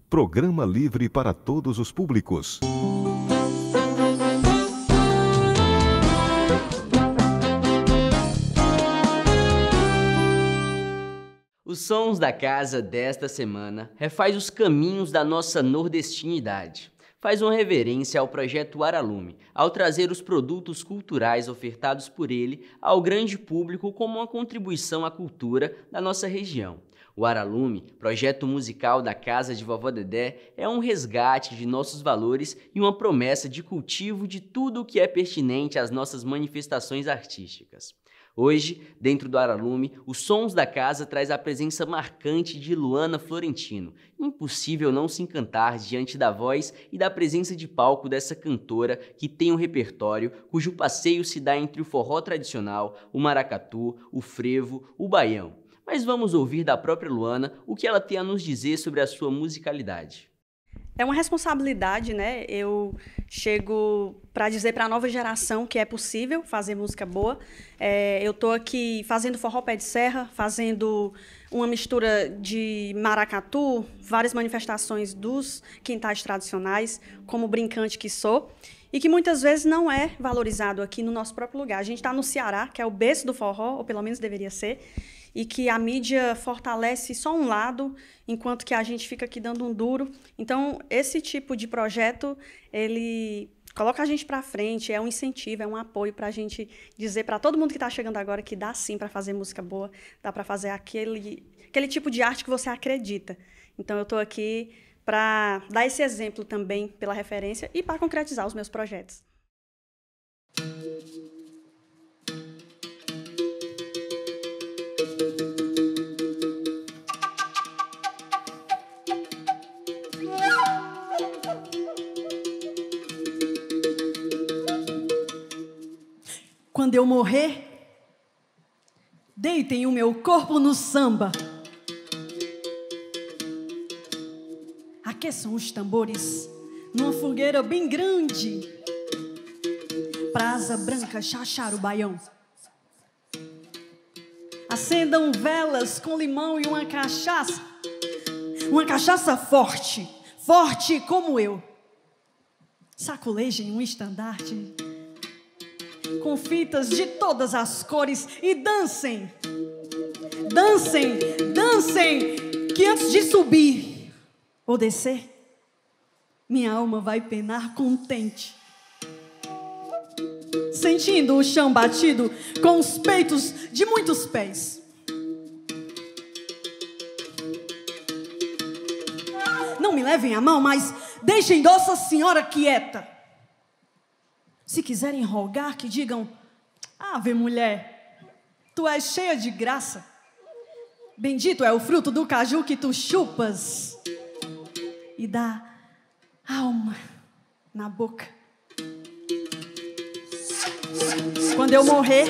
Programa livre para todos os públicos. Os sons da casa desta semana refaz os caminhos da nossa nordestinidade. Faz uma reverência ao projeto Aralume, ao trazer os produtos culturais ofertados por ele ao grande público como uma contribuição à cultura da nossa região. O Aralume, projeto musical da Casa de Vovó Dedé, é um resgate de nossos valores e uma promessa de cultivo de tudo o que é pertinente às nossas manifestações artísticas. Hoje, dentro do Aralume, os sons da casa traz a presença marcante de Luana Florentino. Impossível não se encantar diante da voz e da presença de palco dessa cantora que tem um repertório cujo passeio se dá entre o forró tradicional, o maracatu, o frevo, o baião. Mas vamos ouvir da própria Luana o que ela tem a nos dizer sobre a sua musicalidade. É uma responsabilidade, né? Eu chego para dizer para a nova geração que é possível fazer música boa. Eu estou aqui fazendo forró pé de serra, fazendo uma mistura de maracatu, várias manifestações dos quintais tradicionais, como brincante que sou, e que muitas vezes não é valorizado aqui no nosso próprio lugar. A gente está no Ceará, que é o berço do forró, ou pelo menos deveria ser, e que a mídia fortalece só um lado, enquanto que a gente fica aqui dando um duro. Então, esse tipo de projeto, ele coloca a gente para frente, é um incentivo, é um apoio para a gente dizer para todo mundo que está chegando agora que dá sim para fazer música boa, dá para fazer aquele tipo de arte que você acredita. Então, eu estou aqui para dar esse exemplo também pela referência e para concretizar os meus projetos. Quando eu morrer, deitem o meu corpo no samba. Aqueçam os tambores numa fogueira bem grande. Pra asa branca chachar o baião. Acendam velas com limão e uma cachaça. Uma cachaça forte, forte como eu. Sacolejem um estandarte com fitas de todas as cores e dancem, dancem, dancem, que antes de subir ou descer, minha alma vai penar contente, sentindo o chão batido com os peitos de muitos pés. Não me levem a mão, mas deixem Nossa Senhora quieta. Se quiserem rogar, que digam: Ave mulher, tu és cheia de graça. Bendito é o fruto do caju que tu chupas e dá alma na boca. Quando eu morrer,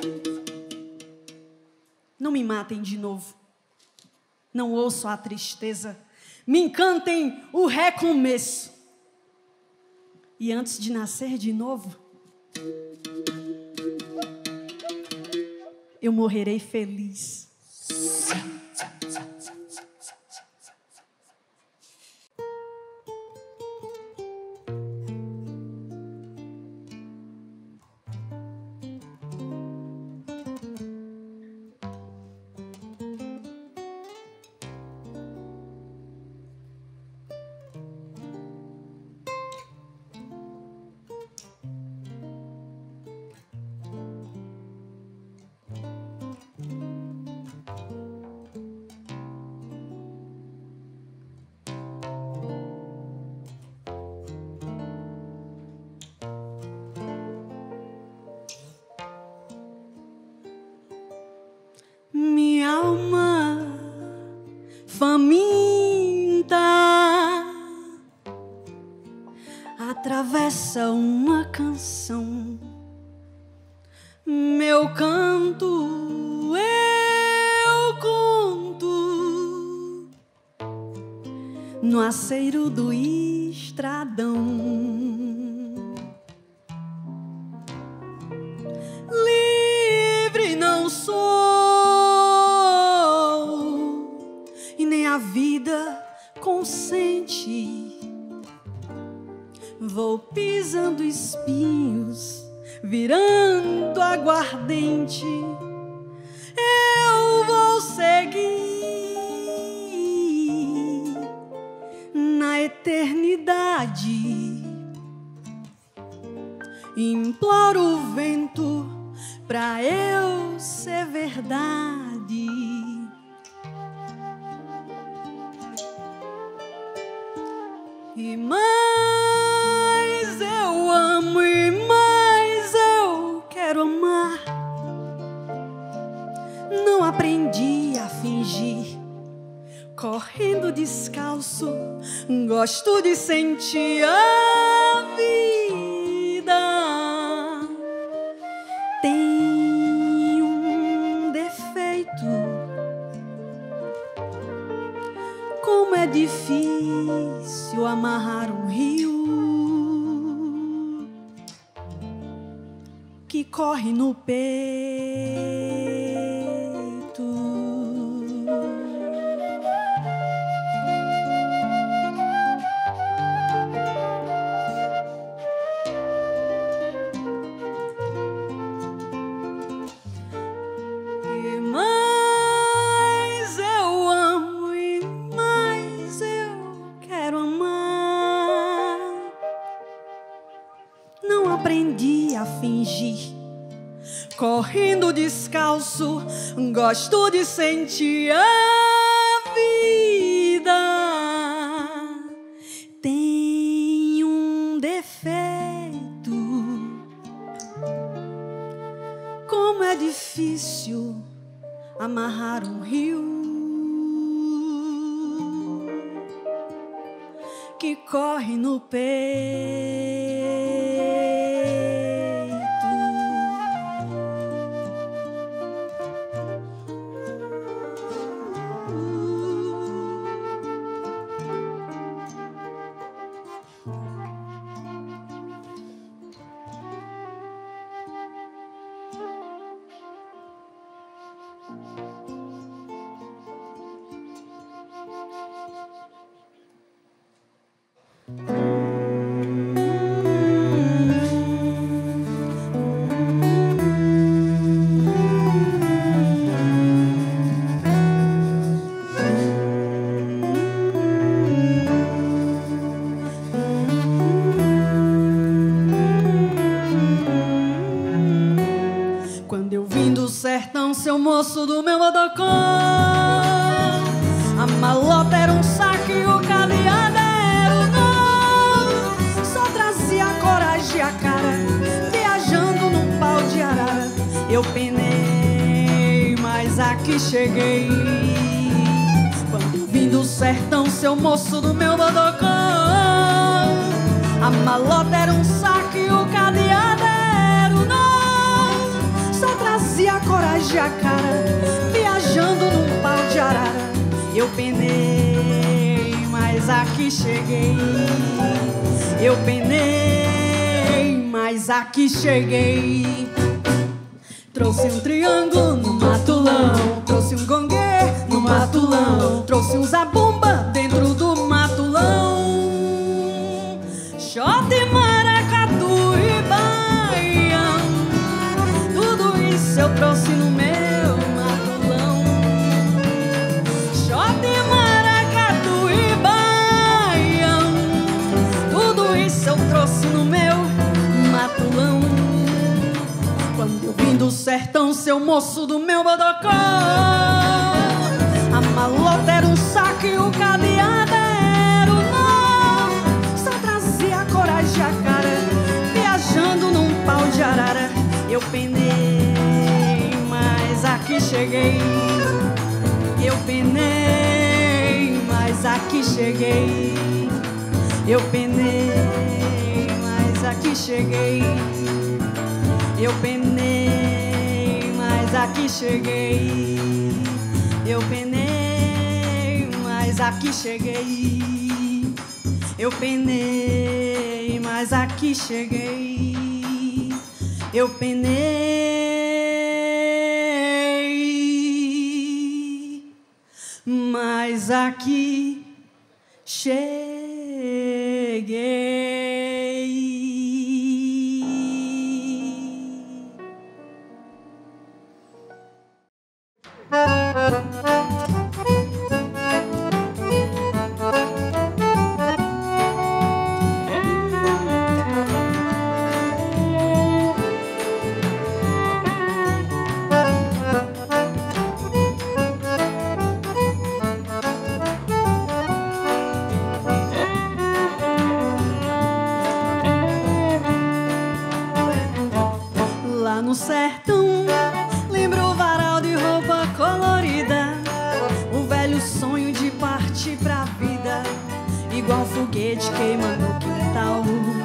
não me matem de novo. Não ouço a tristeza. Me encantem o recomeço. E antes de nascer de novo, eu morrerei feliz. Minha alma faminta atravessa uma canção. Meu canto eu conto no aceiro do estradão. Livre não sou, e nem a vida consente. frente, vou pisando espinhos, virando aguardente. Eu vou seguir na eternidade. Imploro o vento pra eu ser verdade. E mais eu amo e mais eu quero amar. Não aprendi a fingir, correndo descalço, gosto de sentir a vida. Tem um defeito, como é difícil amarrar um rio que corre no peito. E mais eu amo e mais eu quero amar. Não aprendi a fingir, correndo descalço, gosto de sentir a vida. Tem um defeito, como é difícil amarrar um rio que corre no peito. Quando eu vim do sertão, seu moço do meu bodocó, a malota era um saco e o cadeado era o nó. Só trazia a coragem e a cara, viajando num pau de arara. Eu penei, mas aqui cheguei. Quando eu vim do sertão, seu moço do meu bodocó, a malota era um saco e o cadeado era o nó. Só trazia a coragem e a cara, viajando num pau de arara. Eu penei, mas aqui cheguei. Eu penei, mas aqui cheguei. Trouxe um triângulo no matulão, trouxe um gongue no matulão, trouxe um zabumba dentro do matulão. Xote, maracatu e baião, tudo isso eu trouxe no meu matulão. Xote, maracatu e baião, tudo isso eu trouxe no meu matulão. Quando eu vim do sertão, seu moço do meu bodocó, a malota era um saco e o cadeado era o nó. Só trazia a coragem e a cara, viajando num pau de arara. Eu penei, mas aqui cheguei. Eu penei, mas aqui cheguei. Eu penei, mas aqui cheguei. Eu penei, mas aqui cheguei. Eu penei, mas aqui cheguei. Eu penei, mas aqui cheguei. Eu penei, mas aqui cheguei. Lá no sertão, lembro o varal de roupa colorida, o velho sonho de partir pra vida, igual foguete queima no quintal.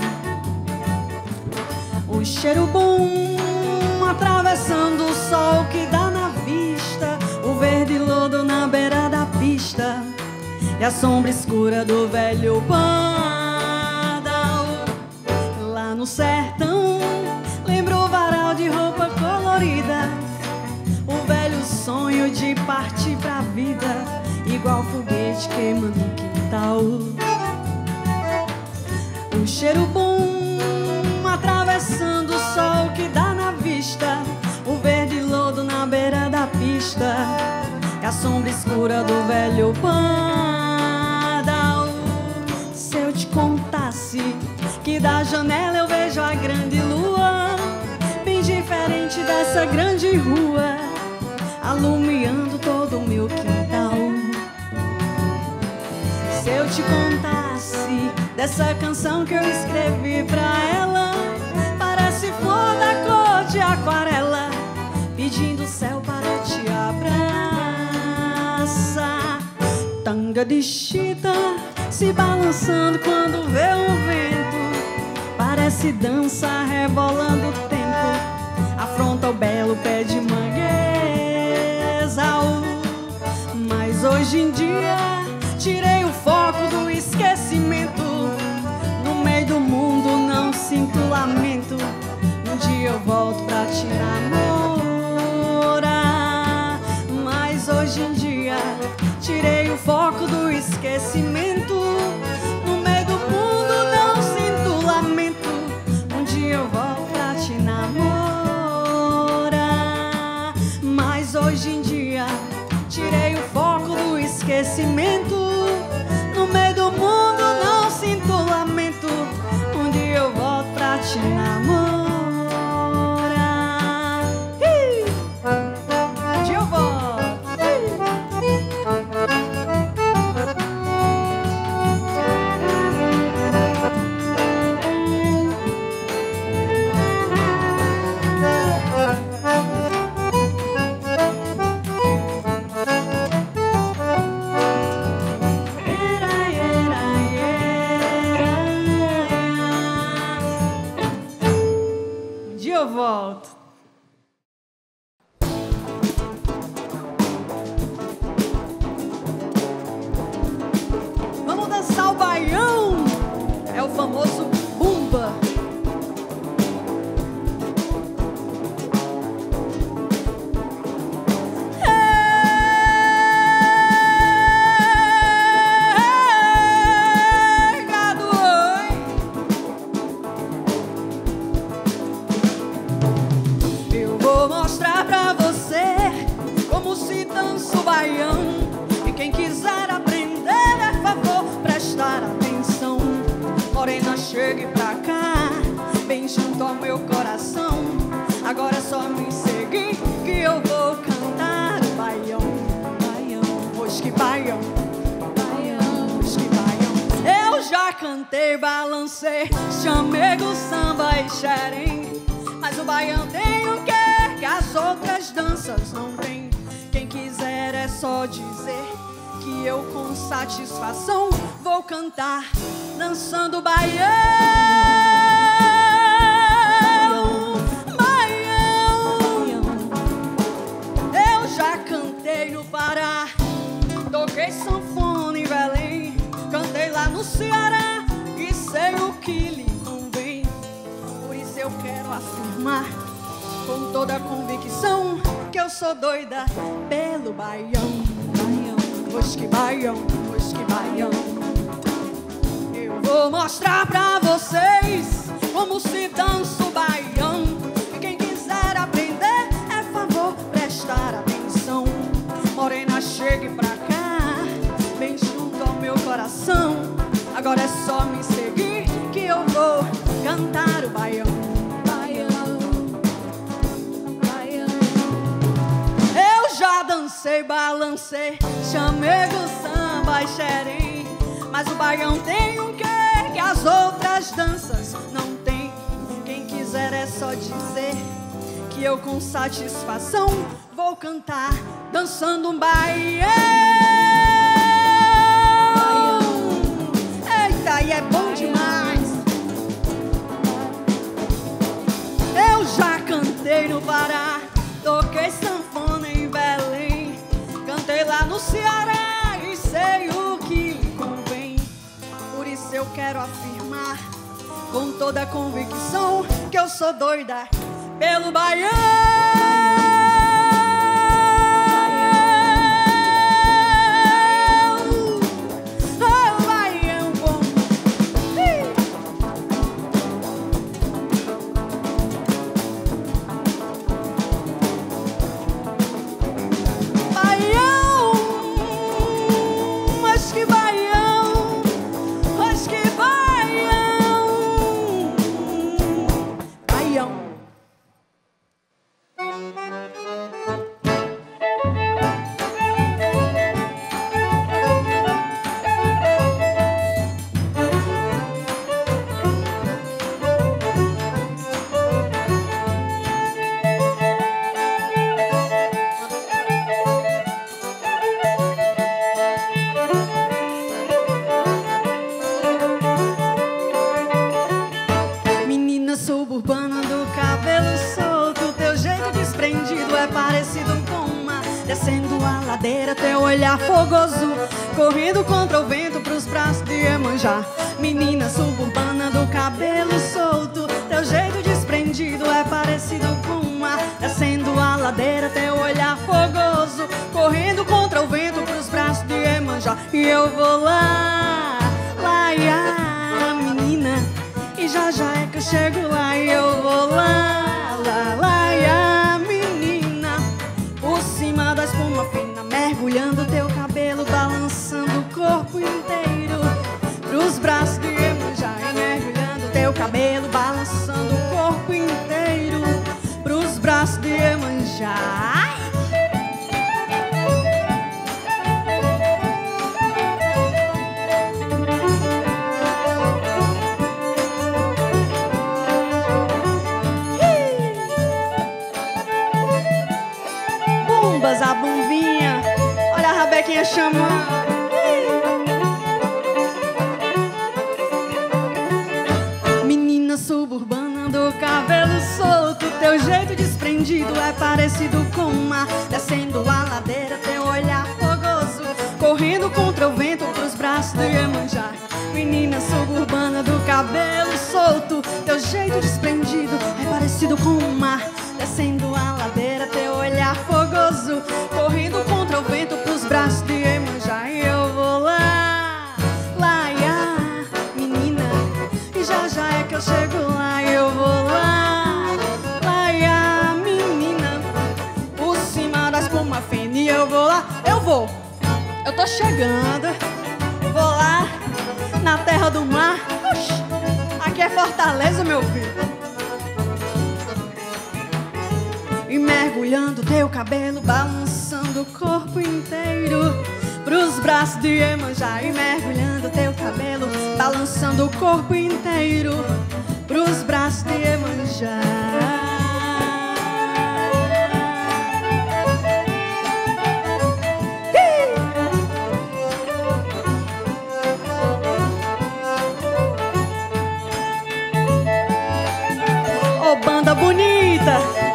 O cheiro bom atravessando o sol que dá na vista, o verde lodo na beira da pista e a sombra escura do velho pardal. Lá no sertão, lembro o varal de roupa colorida, o velho sonho de partir pra vida, igual foguete queimando no quintal. O cheiro bom atravessando o sol que dá na vista, o verde lodo na beira da pista e a sombra escura do velho pardal. Se eu te contasse que da janela eu vejo a grande lua, bem diferente dessa grande rua, alumiando todo o meu quintal. Se eu te contasse dessa canção que eu escrevi pra ela, parece flor da cor de aquarela, pedindo o céu para te abraçar. Tanga de chita se balançando quando vê o vento, parece dança rebolando o tempo, afronta o belo pé de manguezal. Mas hoje em dia tirei o foco do esquecimento, no meio do mundo não sinto lamento, um dia eu volto pra te namorar. Mas hoje em dia tirei o foco do esquecimento, no meio do mundo não sinto lamento, um dia eu volto pra te namorar. Mas hoje em dia tirei o foco do esquecimento, no meio do mundo não sinto lamento, um dia eu volto pra te namorar. Um dia eu volto. Um dia eu volto. Vamos dançar o baião, é o famoso bumba. Ei, gado, oi. Eu vou mostrar pra você como se dança o baião, e quem quiser aprender, é favor prestar atenção. Morena, chegue pra cá, bem junto ao meu coração. Agora é só me seguir que eu vou cantar o baião. Baião, pois que baião. Baião, pois que baião. Eu já cantei, balancei, chamego, samba e xerém, mas o baião tem um quê que as outras danças não têm. Quem quiser é só dizer que eu com satisfação vou cantar dançando baião. Baião. Eu já cantei no Pará, toquei sanfona em Belém, cantei lá no Ceará e sei o que lhe convém. Por isso eu quero afirmar com toda a convicção que eu sou doida pelo baião. Baião, pois que baião, pois que baião. vou mostrar pra vocês como se dança o baião. E quem quiser aprender, é favor prestar atenção. Morena, chegue pra cá, bem junto ao meu coração. Agora é só me seguir que eu vou cantar o baião. Eu já dancei, balancei, chamego, samba e xerém, mas o baião tem um quê que as outras danças não tem. Quem quiser é só dizer que eu com satisfação vou cantar dançando um baião. Eita, e é bom demais. Eu já cantei no Pará, toquei sanfona em Belém, cantei lá no Ceará e sei o que convém. Por isso eu quero afirmar com toda a convicção que eu sou doida pelo baião. Oh, baião bom. Baião, mas que baião, mas que baião. Baião. Menina suburbana do cabelo solto, teu jeito desprendido é parecido com uma. Descendo a ladeira, teu olhar fogoso, correndo contra o vento pros braços de Iemanjá. Menina suburbana do cabelo solto, teu jeito desprendido é parecido com uma. Descendo a ladeira, teu olhar fogoso, correndo contra o vento pros braços de Iemanjá. E eu vou lá, lá, menina, e já já é que eu chego lá. E eu vou lá, lá, lá, menina, por cima da espuma fina, mergulhando teu cabelo, balançando o corpo inteiro pros braços de Iemanjá. E mergulhando teu cabelo, balançando o corpo inteiro pros braços de Iemanjá. Bumbas, a bumbinha, olha a rabequinha chamando. Menina suburbana do cabelo solto, teu jeito desprendido é parecido com o mar. Descendo a ladeira, teu olhar fogoso, correndo contra o vento pros braços de Iemanjá. Menina suburbana do cabelo solto, teu jeito desprendido é parecido com o mar. Descendo a ladeira, teu olhar fogoso, correndo contra o vento pros braços de Iemanjá. E eu vou lá, lá, menina, e já já é que eu chego lá. E eu vou lá, lá, menina, por cima da espuma fina. E eu vou lá, eu tô chegando. Vou lá, na terra do mar. Oxi, aqui é Fortaleza, meu filho. E mergulhando teu cabelo, balançando o corpo inteiro pros braços de Iemanjá. E mergulhando teu cabelo, balançando o corpo inteiro pros braços de Iemanjá. Ô, banda bonita!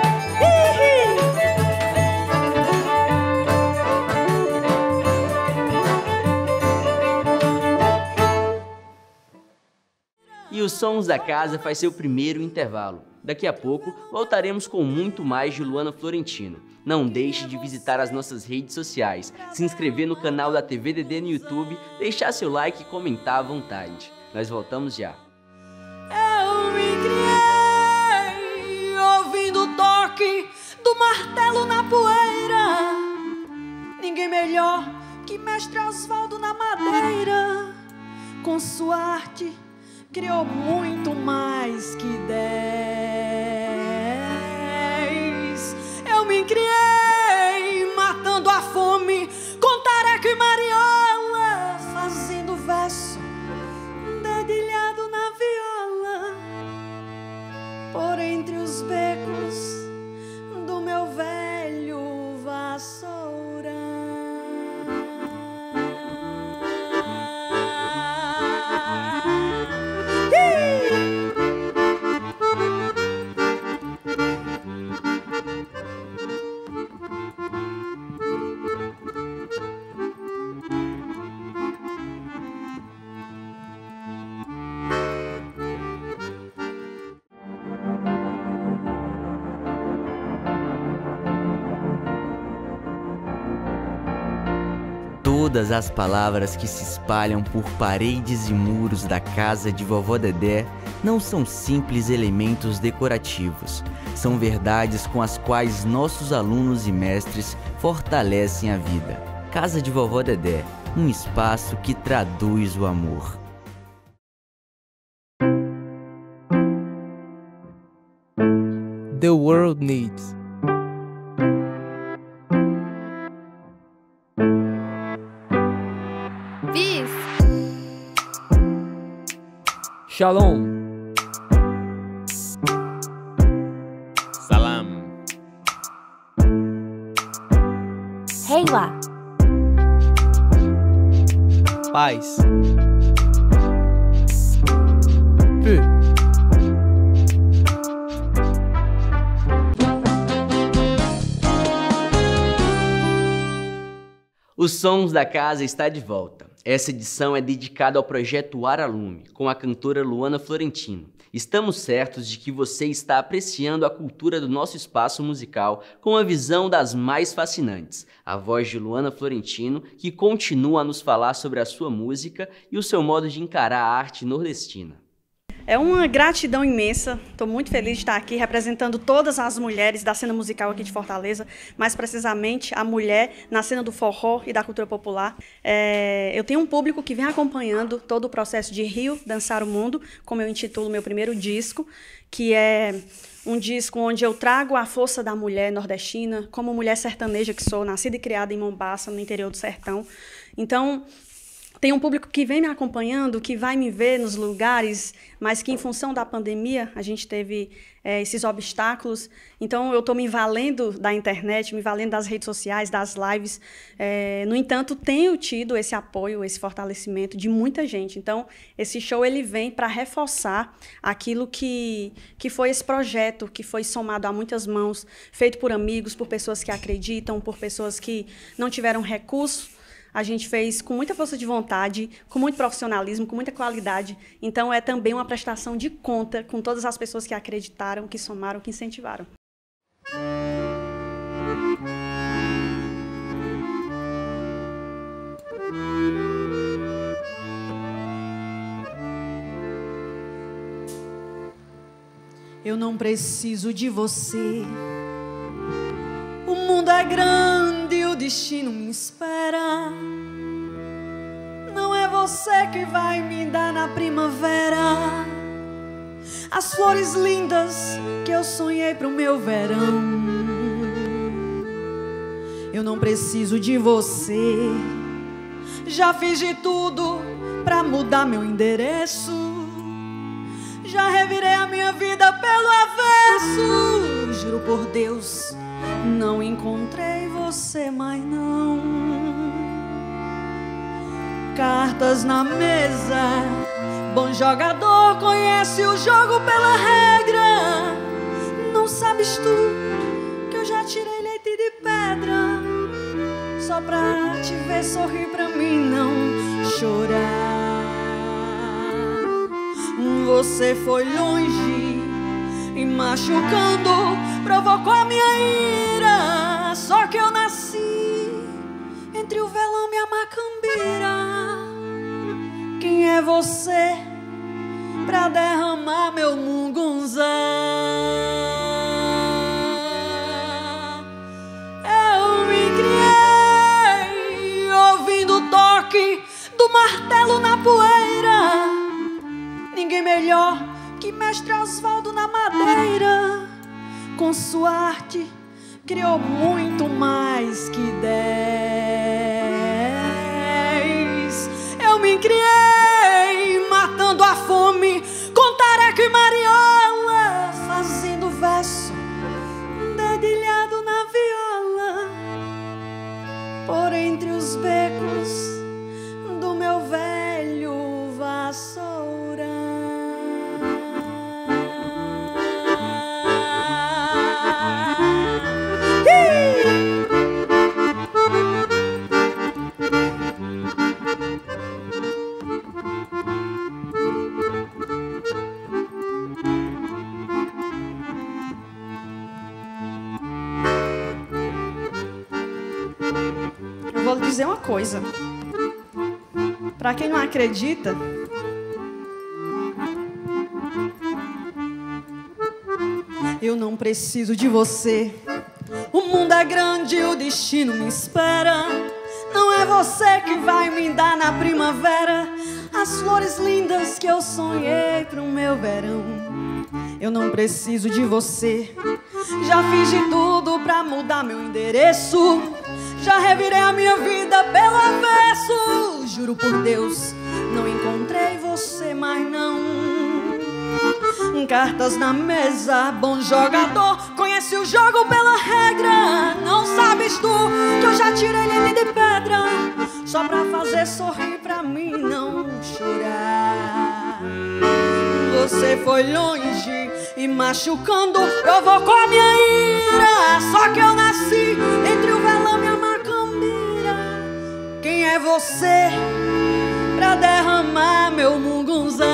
E os Sons da Casa faz seu primeiro intervalo. Daqui a pouco voltaremos com muito mais de Luana Florentino. Não deixe de visitar as nossas redes sociais, se inscrever no canal da TVDD no YouTube, deixar seu like e comentar à vontade. Nós voltamos já. Eu me criei ouvindo o toque do martelo na poeira. Ninguém melhor que mestre Osvaldo na madeira. Com sua arte criou muito mais que 10. Eu me criei matando a fome com tareca e mariola, fazendo verso dedilhado na viola, por entre os becos do meu velho vassourão. Todas as palavras que se espalham por paredes e muros da casa de Vovó Dedé não são simples elementos decorativos. São verdades com as quais nossos alunos e mestres fortalecem a vida. Casa de Vovó Dedé, um espaço que traduz o amor. The world needs. Peace. Shalom. Salam. Heiwa. Paz. Pu. Os Sons da Casa está de volta. Essa edição é dedicada ao projeto Aralume, com a cantora Luana Florentino. Estamos certos de que você está apreciando a cultura do nosso espaço musical com a visão das mais fascinantes. A voz de Luana Florentino, que continua a nos falar sobre a sua música e o seu modo de encarar a arte nordestina. É uma gratidão imensa, estou muito feliz de estar aqui representando todas as mulheres da cena musical aqui de Fortaleza, mais precisamente a mulher na cena do forró e da cultura popular. Eu tenho um público que vem acompanhando todo o processo de Rio, Dançar o Mundo, como eu intitulo meu primeiro disco, que é um disco onde eu trago a força da mulher nordestina, como mulher sertaneja que sou, nascida e criada em Mombaça, no interior do sertão. Então, tem um público que vem me acompanhando, que vai me ver nos lugares, mas que em função da pandemia a gente teve esses obstáculos. Então eu estou me valendo da internet, me valendo das redes sociais, das lives. No entanto, tenho tido esse apoio, esse fortalecimento de muita gente. Então esse show ele vem para reforçar aquilo que foi esse projeto, que foi somado a muitas mãos, feito por amigos, por pessoas que acreditam, por pessoas que não tiveram recurso. A gente fez com muita força de vontade, com muito profissionalismo, com muita qualidade. Então, é também uma prestação de conta com todas as pessoas que acreditaram, que somaram, que incentivaram. Eu não preciso de você. O mundo é grande e o destino me espera. Não é você que vai me dar na primavera as flores lindas que eu sonhei pro meu verão. Eu não preciso de você. Já fiz de tudo pra mudar meu endereço. Já revirei a minha vida pelo avesso. Juro por Deus, não encontrei você mais não. Cartas na mesa, bom jogador conhece o jogo pela regra. Não sabes tu que eu já tirei leite de pedra só pra te ver sorrir, pra mim não chorar. Você foi longe e machucando provocou a minha ira. Só que eu nasci entre o velame e a macambira. Quem é você pra derramar meu mungunzá. Eu me criei ouvindo o toque do martelo na poeira. Ninguém melhor que Mestre Osvaldo na madeira. Com sua arte criou muito mais que 10. Eu me criei matando a fome com tareca e mariola, fazendo verso dedilhado na viola, por entre os becos do meu velho vassourão. Eu vou lhe dizer uma coisa. Para quem não acredita, eu não preciso de você. O mundo é grande e o destino me espera. Não é você que vai me dar na primavera as flores lindas que eu sonhei pro meu verão. Eu não preciso de você. Já fiz de tudo pra mudar meu endereço. Já revirei a minha vida pelo avesso. Juro por Deus, não encontrei você, mas não. Cartas na mesa, bom jogador, conhece o jogo pela regra. Não sabes tu que eu já tirei ele de pedra, só pra fazer sorrir pra mim não chorar. Você foi longe e machucando provocou a minha ira. Só que eu nasci entre o velame e a macambira. Quem é você pra derramar meu mungunzá?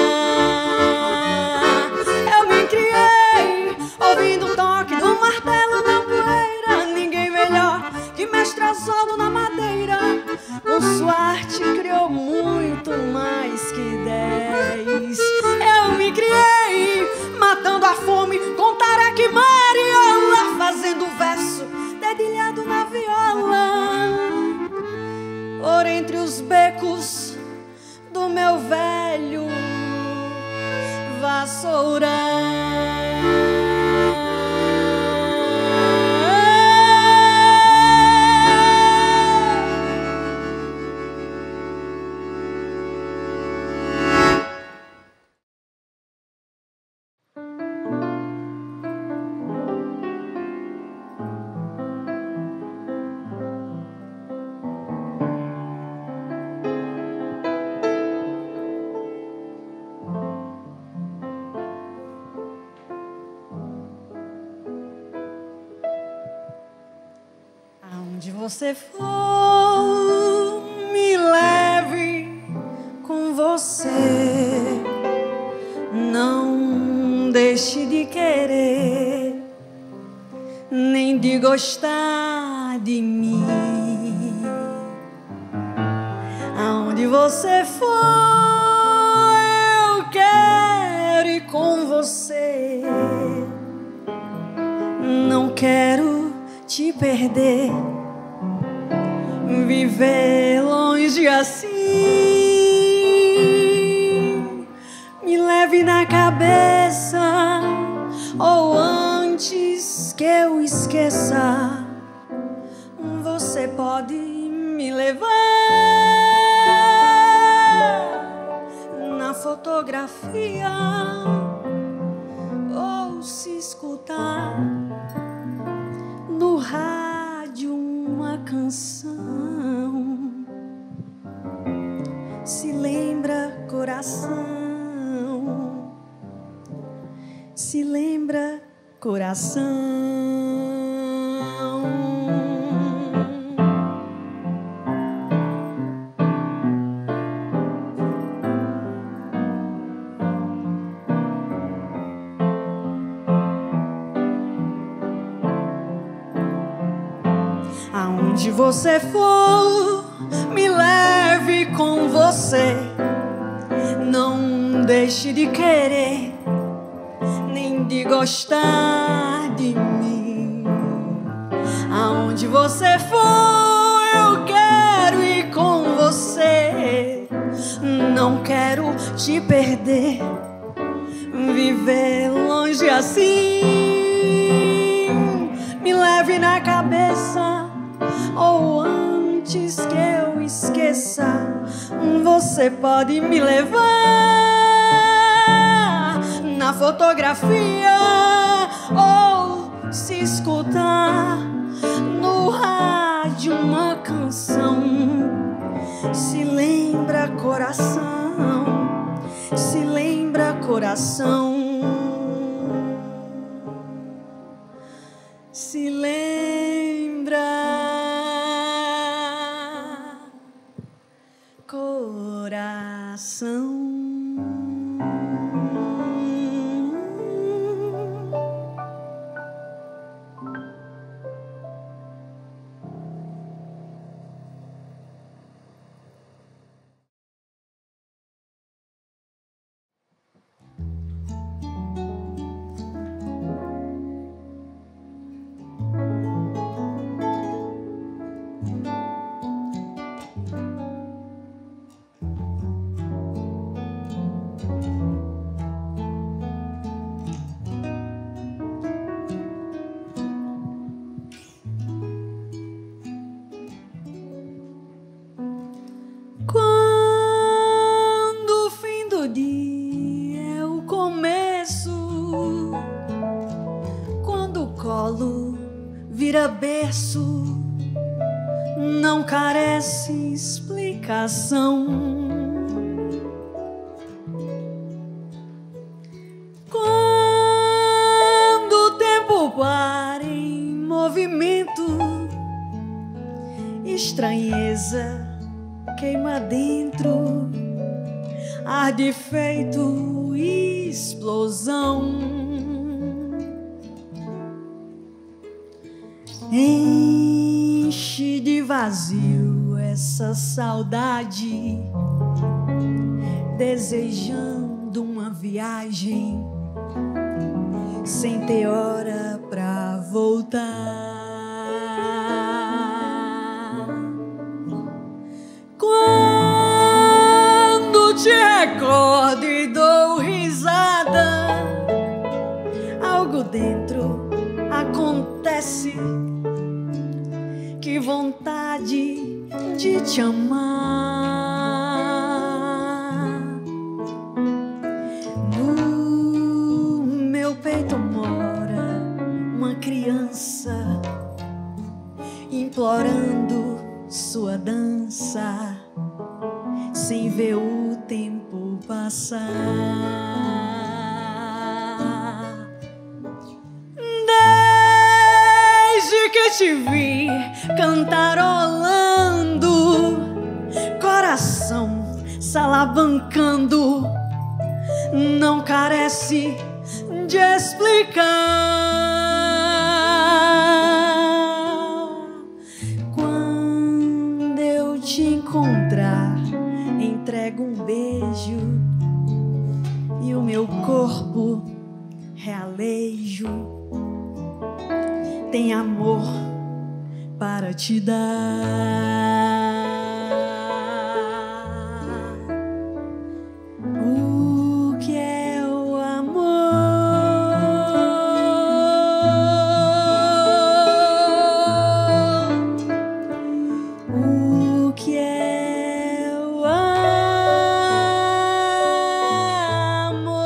Eu me criei ouvindo o toque do martelo na poeira. Ninguém melhor que Mestre Osvaldo na madeira. Com sua arte criou muito mais que 10. Eu me criei matando a fome com tareca e mariola, fazendo verso dedilhado na viola, por entre os becos do meu velho vassourão. Aonde você for, me leve com você. Não deixe de querer, nem de gostar de mim. Aonde você for, eu quero ir com você. Não quero te perder, viver longe assim. Me leve na cabeça, ou antes que eu esqueça, você pode me levar na fotografia, ou se escutar no rádio uma canção. Se lembra, coração, se lembra, coração. Aonde você for, me leve com você. Não deixe de querer, nem de gostar de mim. Aonde você for, eu quero ir com você. Não quero te perder, viver longe assim. Me leve na cabeça, ou antes que eu esqueça, você pode me levar na fotografia, ou se escutar no rádio uma canção. Se lembra coração, se lembra coração, se lembra coração. Vira berço, não carece explicação. Quando o tempo para em movimento, estranheza queima dentro, arde feito explosão. Enche de vazio essa saudade, desejando uma viagem sem ter hora pra voltar. Quando te recordo e dou risada, algo dentro acontece. Que vontade de te amar. No meu peito mora uma criança, implorando sua dança, sem ver o tempo passar. Desde que te vi cantarolando, coração salavancando, não carece de explicar. Quando eu te encontrar, entrego um beijo e o meu corpo realejo. Tem amor para te dar. O que é o amor? O que é o amor?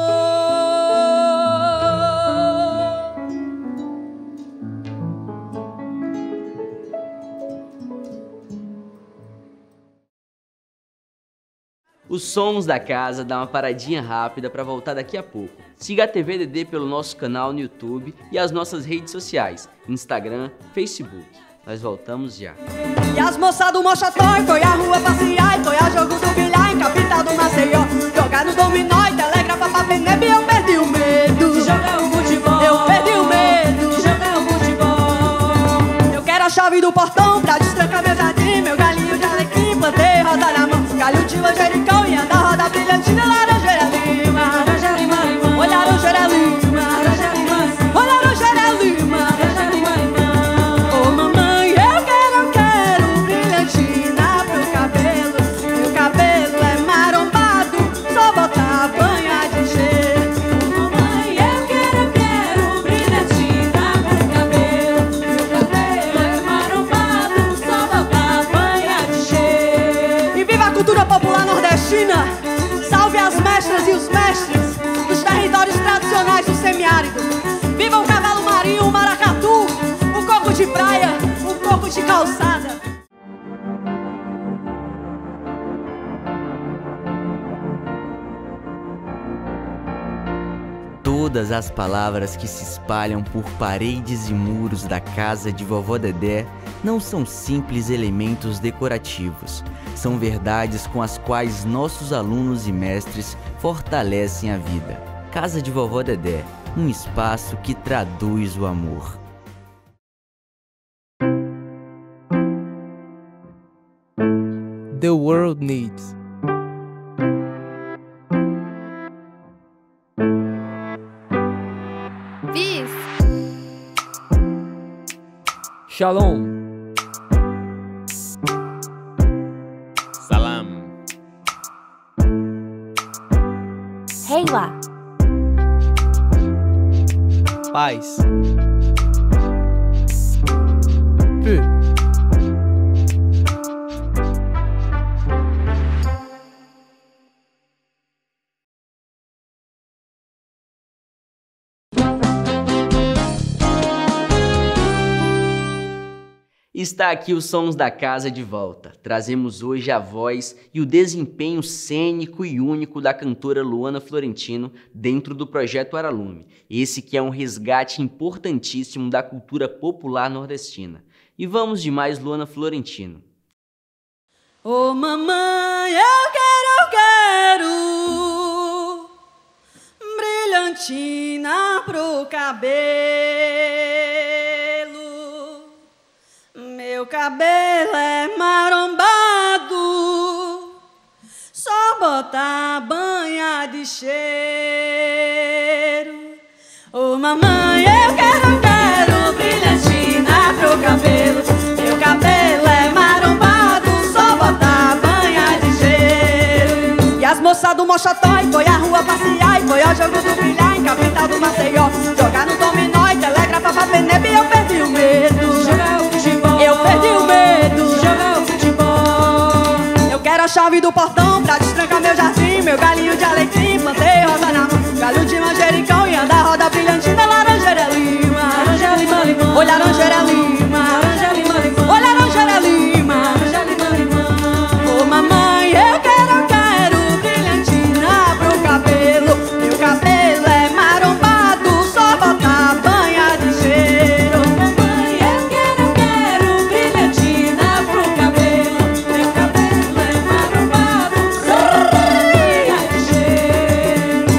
Os sons da casa dá uma paradinha rápida para voltar daqui a pouco. Siga a TV Dedê pelo nosso canal no YouTube e as nossas redes sociais, Instagram, Facebook. Nós voltamos já. E as moças do Mochatói foi à rua passear, e foi a jogo do bilhar em capital do Maceió. Jogar no dominó e telegrafa pra Peneb, eu perdi o medo de jogar o futebol. Eu perdi o medo de jogar o futebol. Eu quero a chave do portão pra destrancar meu jardim, meu galinho de alecrim, plantei roda na mão, galho de manjericão e anda roda brilhantina, laranjeira ali. mestras e os mestres dos territórios tradicionais do semiárido. Viva o cavalo marinho, o maracatu, o coco de praia, o coco de calçada. Todas as palavras que se espalham por paredes e muros da casa de Vovó Dedé não são simples elementos decorativos. São verdades com as quais nossos alunos e mestres fortalecem a vida. Casa de Vovó Dedé, um espaço que traduz o amor. The world needs. Peace. Shalom. Salam. Heiwa. Paz. Peu. Está aqui os Sons da Casa de volta. Trazemos hoje a voz e o desempenho cênico e único da cantora Luana Florentino dentro do Projeto Aralume. Esse que é um resgate importantíssimo da cultura popular nordestina. E vamos de mais Luana Florentino. Ô mamãe, eu quero brilhantina pro cabelo. Meu cabelo é marombado, só botar banha de cheiro. Ô mamãe, eu quero brilhantina pro cabelo. Meu cabelo é marombado, só botar banha de cheiro. E as moças do Mochotó foi à rua passear, e foi ao jogo do bilhar em capital do Maceió, jogar no dominó e telegrafa pra Penedo, e eu perdi o medo. Jogar o futebol. Eu perdi o medo. Jogar o futebol. Eu quero a chave do portão pra destrancar meu jardim, meu galinho de alecrim, plantei rosa na mão, galho de manjericão e anda roda brilhantina, laranjeira lima. Laranja, lima, limão. Oi, laranjeira lima. Laranja, lima, limão. Oi, laranjeira lima. Laranja, lima, limão. Ô mamãe, eu quero brilhantina pro cabelo. Meu cabelo é marombado, só botar banha de cheiro. Mamãe, eu quero brilhantina pro cabelo. Meu cabelo é marombado, só botar banha de cheiro.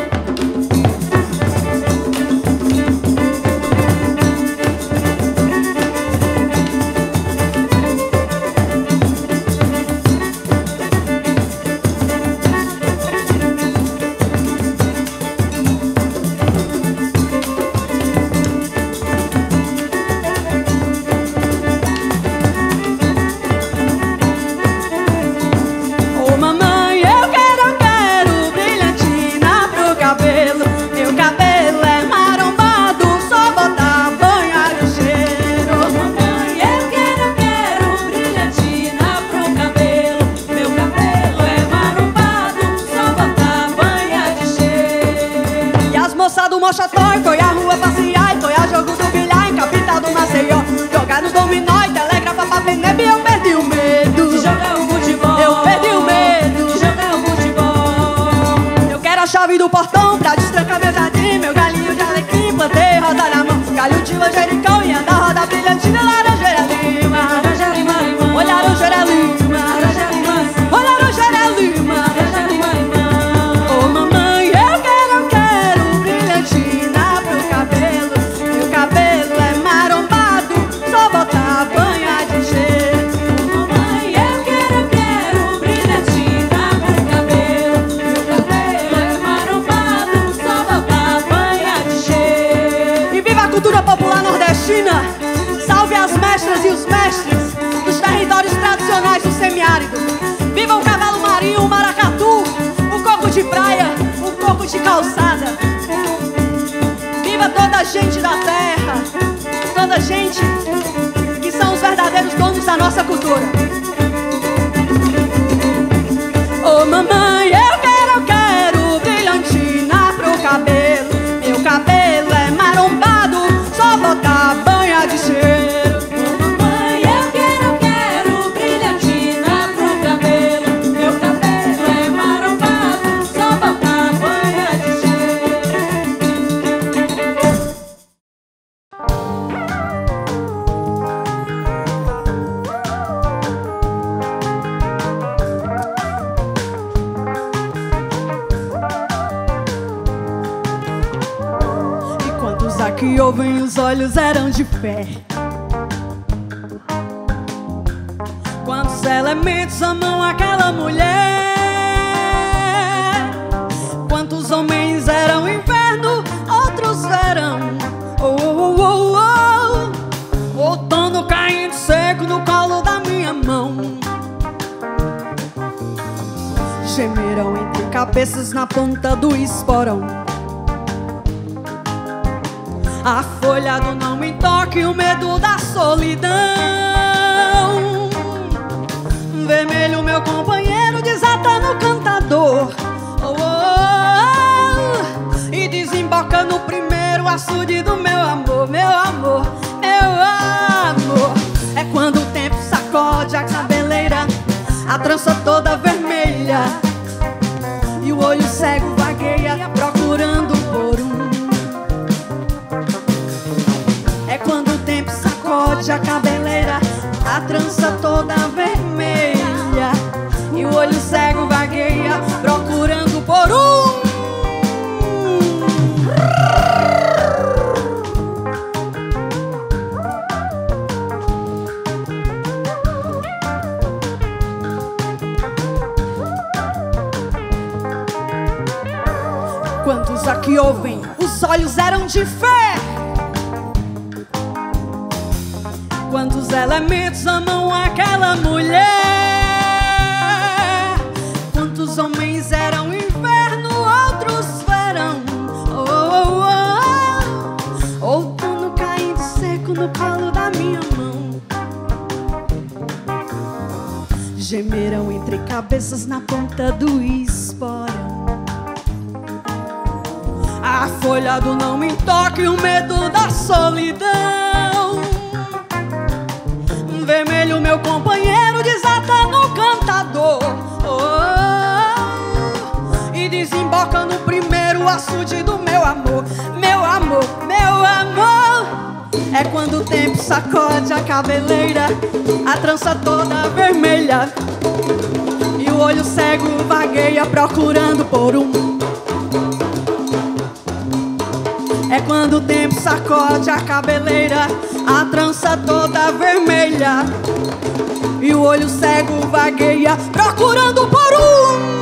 Ô mamãe, eu quero brilhantina pro cabelo. Meu cabelo é marombado, só botar banha de cheiro. Ô mamãe, eu quero brilhantina pro cabelo. Meu cabelo é marombado, só botar banha de cheiro. E as moças do Mochotó foi à rua passear, e foi ao jogo do bilhar em capital do Maceió, jogar no dominó e telegrafa pra Penedo, e eu perdi o medo. De jogar o futebol. Eu perdi o medo. De jogar o futebol. Eu quero a chave do portão pra destrancar meu jardim, meu galinho de alecrim, plantei rosa na mão, galho de manjericão e anda roda brilhantina, laranjeira lima. Laranja, lima, limão. Oi, laranjeira lima. Laranja, lima. Oi, laranjeira lima. Laranja, lima, limão. Ô mamãe, eu quero brilhantina pro cabelo. Meu cabelo é marombado, só botar banha de cheiro. Ô mamãe, eu quero brilhantina pro cabelo. Meu cabelo é marombado, só botar banha de cheiro. E viva a cultura popular nordestina! Salve as mestras e os mestres dos territórios tradicionais do semiárido. Viva o cavalo marinho, o maracatu, o coco de praia, o coco de calçada. Viva toda a gente da terra, toda a gente que são os verdadeiros donos da nossa cultura. Ô mamãe, eu quero Quantos aqui ouvem, os olhos eram de fé. Quantos elementos amam aquela mulher? Quantos homens eram inverno, outros verão. Oh, oh, oh, oh. Outono caindo seco no colo da minha mão. Gemeram entre cabeças na ponta do esporão. Afolhado não me toque, o medo da solidão. Vermelho meu companheiro desata no cantador. Oh, oh, oh. E desemboca no primeiro açude do meu amor. Meu amor, meu amor. É quando o tempo sacode a cabeleira, a trança toda vermelha, e o olho cego vagueia procurando por um. É quando o tempo sacode a cabeleira, a trança toda vermelha, e o olho cego vagueia procurando por um. Quantos aqui ouvem, os olhos eram de fé. Quantos elementos amam aquela mulher? Quantos homens eram inverno, outros verão. Oh, oh, oh. Outono caindo seco no colo da minha mão. Gemeram entre cabeças na ponta do esporão. Afolhado não me toque, o medo da solidão. Vermelho meu companheiro desata no cantador. Oh, e desemboca no primeiro açude do meu amor. Meu amor, meu amor. É quando o tempo sacode a cabeleira, a trança toda vermelha, e o olho cego vagueia procurando por um. É quando o tempo sacode a cabeleira, a trança toda vermelha, e o olho cego vagueia procurando por um.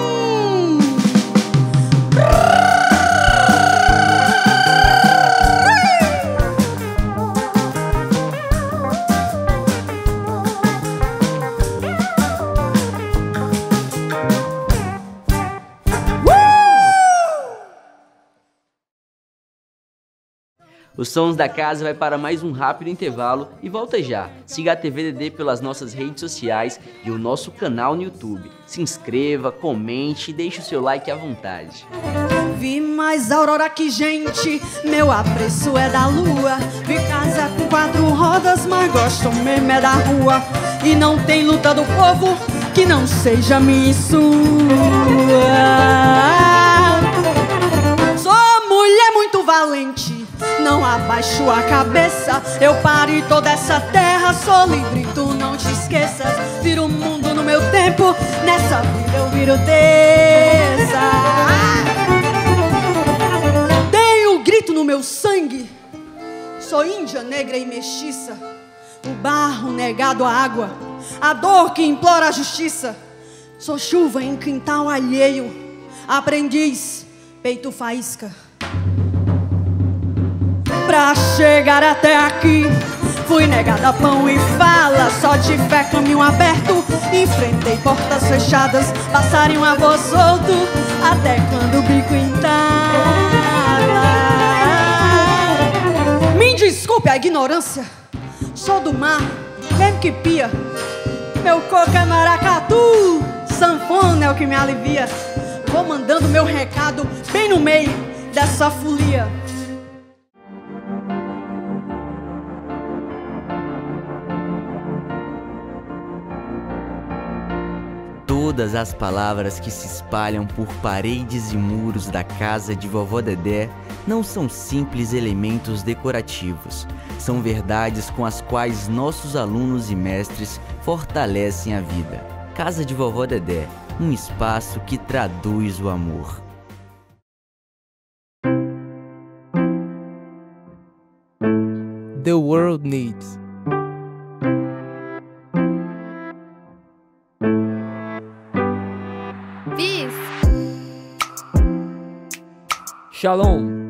Os Sons da Casa vai para mais um rápido intervalo e volta já. Siga a TV Dedê pelas nossas redes sociais e o nosso canal no YouTube. Se inscreva, comente e deixe o seu like à vontade. Vi mais aurora que gente, meu apreço é da lua. Vi casa com 4 rodas, mas gosto mesmo é da rua. E não tem luta do povo que não seja minha e sua. Sou mulher muito valente, não abaixo a cabeça. Eu parei toda essa terra, sou livre, tu não te esqueças. Viro o mundo no meu tempo, nessa vida eu viro dessa. Tenho grito no meu sangue, sou índia, negra e mestiça. O barro negado à água, a dor que implora a justiça. Sou chuva em quintal alheio, aprendiz, peito faísca. Pra chegar até aqui, fui negada pão e fala. Só de fé, caminho aberto, enfrentei portas fechadas. Passarinho a voz solto, até quando o bico entala. Me desculpe a ignorância, sou do mar, mesmo que pia. Meu coco é maracatu, sanfona é o que me alivia. Vou mandando meu recado bem no meio dessa folia. Todas as palavras que se espalham por paredes e muros da casa de Vovó Dedé não são simples elementos decorativos. São verdades com as quais nossos alunos e mestres fortalecem a vida. Casa de Vovó Dedé, um espaço que traduz o amor. the world needs. Peace. Shalom.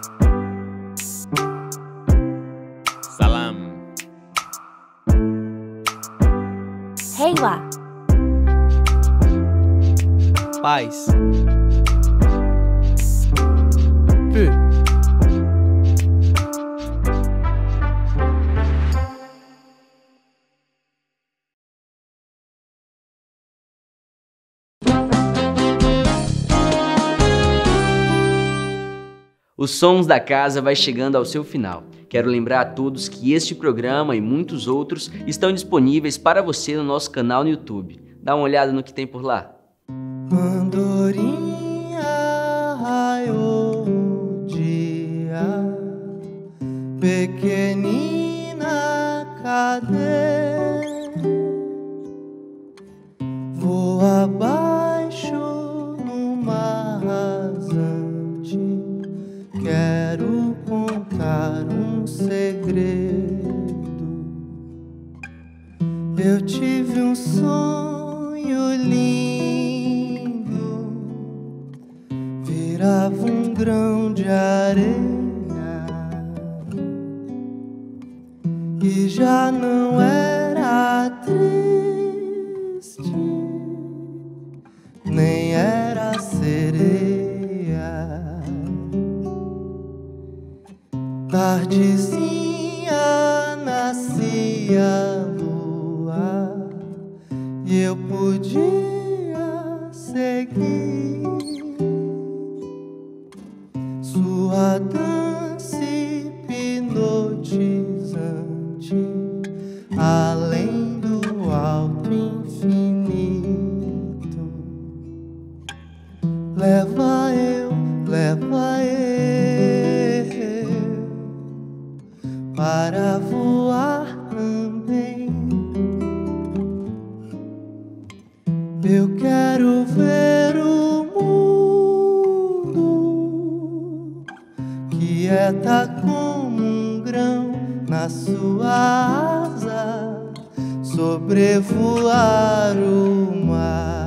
Salam. Heiwa. Paz. Paix. Os Sons da Casa vai chegando ao seu final. Quero lembrar a todos que este programa e muitos outros estão disponíveis para você no nosso canal no YouTube. Dá uma olhada no que tem por lá. Andorinha raiou o dia, pequenina, cadê? Vou abaixo no mar rasante, quero contar um segredo. Eu tive um sonho lindo, virava um grão de areia e já não era triste, nem era sereia. Tardezinha nascia a lua e eu podia seguir sua dança hipnotizante além do alto infinito. Leva eu para voar também. Eu quero ver o mundo quieta como um grão na sua asa, sobrevoar o mar.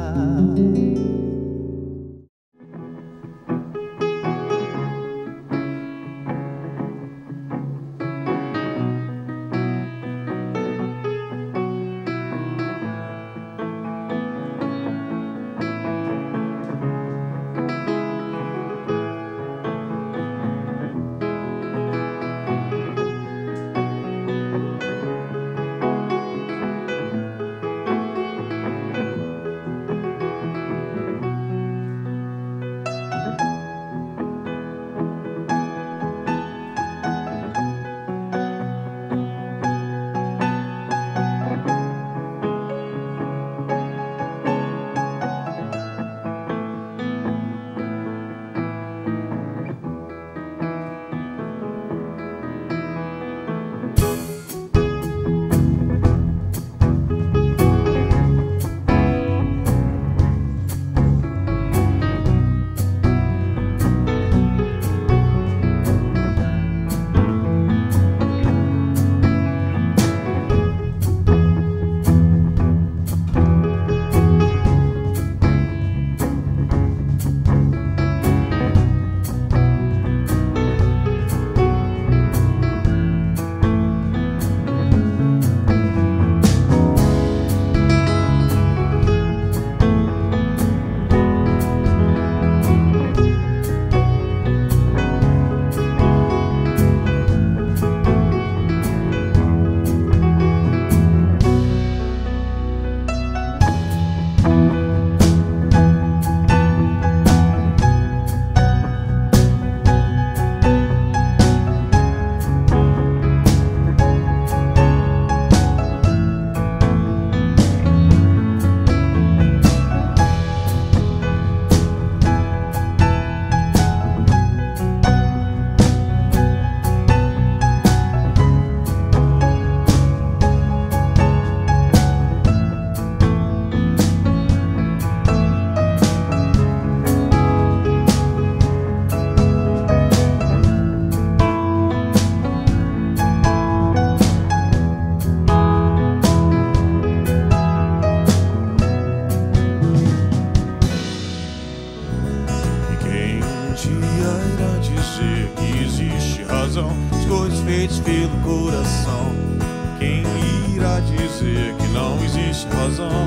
dia irá dizer que existe razão, as coisas feitas pelo coração. Quem irá dizer que não existe razão?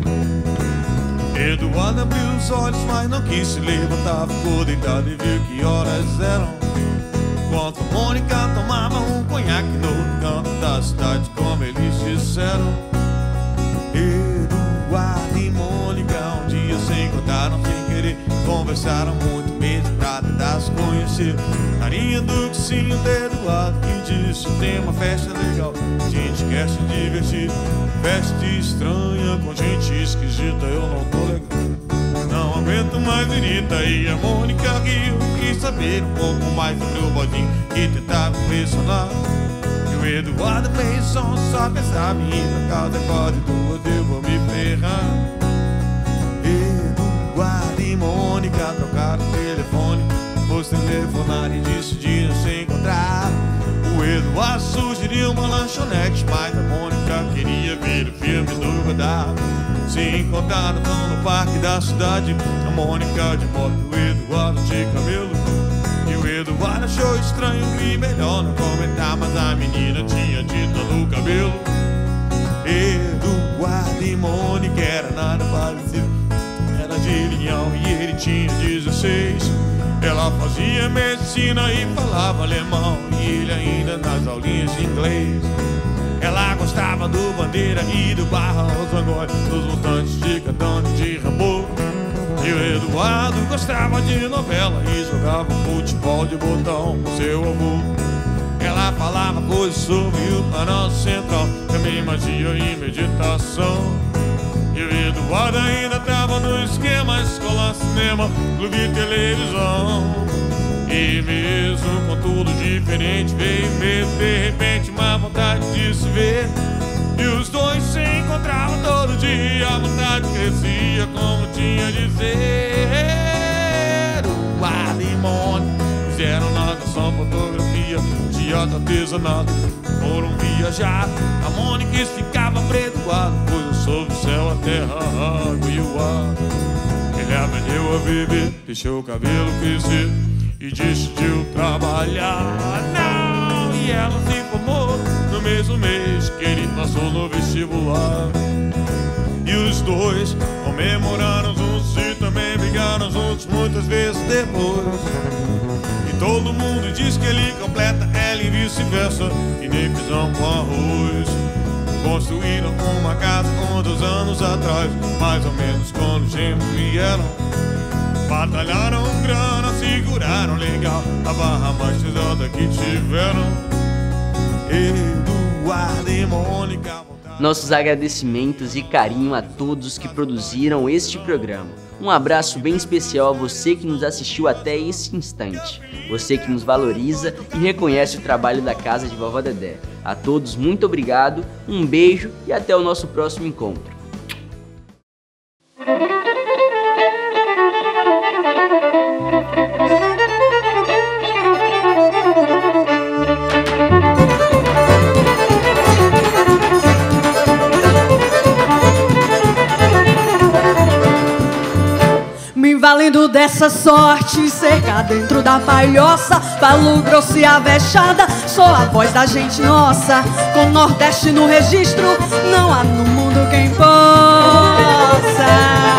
Eduardo abriu os olhos, mas não quis se levantar. Ficou deitado e viu que horas eram. Enquanto Mônica tomava um conhaque no outro canto da cidade, como eles disseram. Eduardo e Mônica um dia se encontraram sem querer. Conversaram muito mesmo pra tentar se conhecer. Carinha do cocinho de Eduardo que disse: tem uma festa legal, a gente quer se divertir. Festa estranha com gente esquisita, eu não tô legal, não aguento mais irrita. E a Mônica riu, quis saber um pouco mais sobre o boydinho que tentava impressionar. E o Eduardo fez som, só pensava em ir pra casa, quase duas eu vou me ferrar. Eduardo e Mônica trocaram o telefone, depois telefonaram e decidiram se encontrar. O Eduardo sugeriu uma lanchonete, mas a Mônica queria ver o filme do Godard. Se encontraram no parque da cidade, a Mônica de moto, o Eduardo de cabelo. E o Eduardo achou estranho e melhor não comentar, mas a menina tinha tinta no cabelo. Eduardo e Mônica era nada parecido, era de Leão e ele tinha 16. Ela fazia medicina e falava alemão, e ele ainda nas aulinhas de inglês. Ela gostava do Bandeira e do Barra Osangói, dos mutantes de Catane e de Rambo. E o Eduardo gostava de novela e jogava futebol de botão com seu avô. Ela falava coisas sobre o Planalto Central, também magia e meditação. E o Eduardo ainda tava no esquema: escola, cinema, clube e televisão. E mesmo com tudo diferente, veio mesmo de repente uma vontade de se ver. E os dois se encontravam todo dia, a vontade crescia como tinha de ser. Eduardo e Mônica fizeram natação, fotografia, teatro, artesanato, foram viajar. A Mônica ficava pra Eduardo coisas sobre o céu, a terra, a água e o ar. Ele aprendeu a viver, deixou o cabelo crescer e decidiu trabalhar. Não, e ela se formou no mesmo mês que ele passou no vestibular. E os dois comemoraram juntos e também brigaram juntos muitas vezes depois. E todo mundo diz que ele completa ela e vice-versa, e nem feijão com arroz. Construíram uma casa com 2 anos atrás, mais ou menos quando os gêmeos vieram. Batalharam grana, seguraram legal a barra mais pesada que tiveram. Eduardo e Mônica. Nossos agradecimentos e carinho a todos que produziram este programa. Um abraço bem especial a você que nos assistiu até esse instante. Você que nos valoriza e reconhece o trabalho da Casa de Vovó Dedé. A todos, muito obrigado, um beijo e até o nosso próximo encontro. Valendo dessa sorte, cerca dentro da palhoça, falo grosso e avexada, sou a voz da gente nossa. Com Nordeste no registro, não há no mundo quem possa.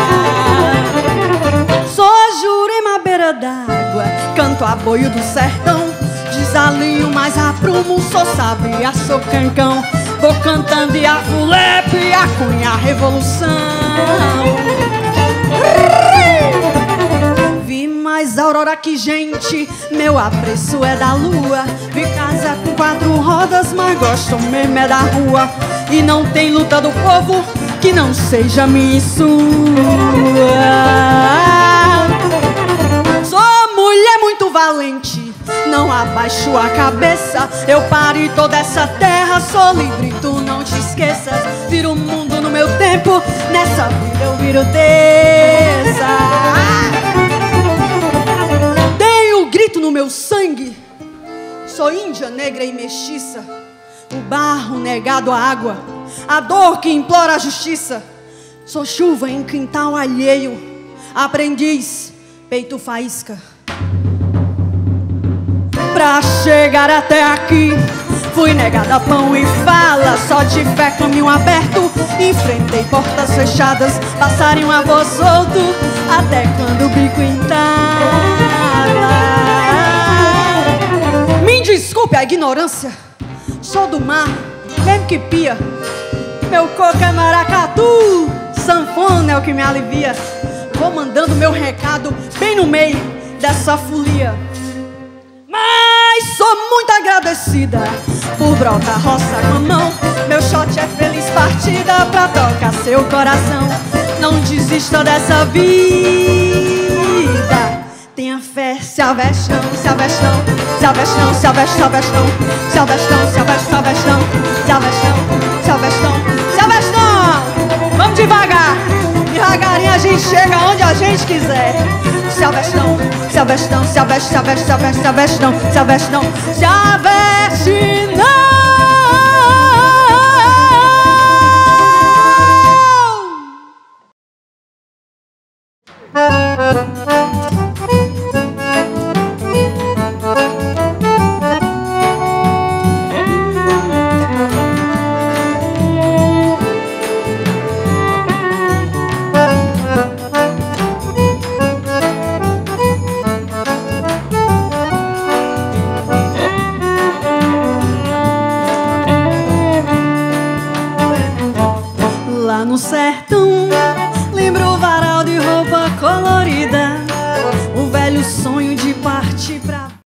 Sou a Jurema beira d'água, canto a boio do sertão, desalinho mais aprumo, sou sabia, sou cancão. Vou cantando e a fulepe e a cunha a revolução. Vi mais aurora que gente, meu apreço é da lua. Vi casa com 4 rodas, mas gosto mesmo é da rua. E não tem luta do povo que não seja minha e sua. Sou mulher muito valente, não abaixo a cabeça. Eu pari toda essa terra, sou livre, tu não te esqueças. Viro o mundo no meu tempo, nessa vida eu viro terça. Grito no meu sangue, sou índia, negra e mestiça. O barro negado à água, a dor que implora a justiça. Sou chuva em quintal alheio, aprendiz, peito faísca. Pra chegar até aqui fui negada pão e fala, só de fé caminho aberto. Enfrentei portas fechadas, passarinho a voz solto, até quando o bico entala. Me desculpe a ignorância, sou do mar, mesmo que pia. Meu coco é maracatu, sanfona é o que me alivia. Vou mandando meu recado bem no meio dessa folia. Mas sou muito agradecida por brotar roça com a mão. Meu shot é feliz partida pra tocar seu coração. Não desista dessa vida. Tenha fé, se aveste não, se aveste não, se aveste não, se aveste, se aveste não, se aveste não, se aveste, se aveste não, se aveste não, se aveste não, se aveste não. Vamos devagar, devagarinho a gente chega onde a gente quiser. Se aveste não, se aveste não, se aveste, se aveste, se aveste, se aveste não, se aveste não, se aveste.